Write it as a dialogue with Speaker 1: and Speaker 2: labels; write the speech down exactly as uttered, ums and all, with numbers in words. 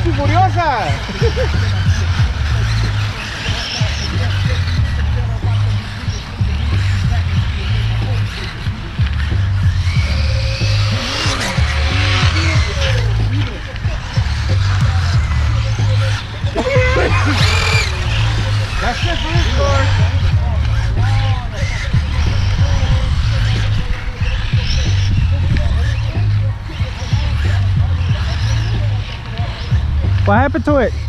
Speaker 1: y furiosa. That's it for this course.
Speaker 2: What happened to it?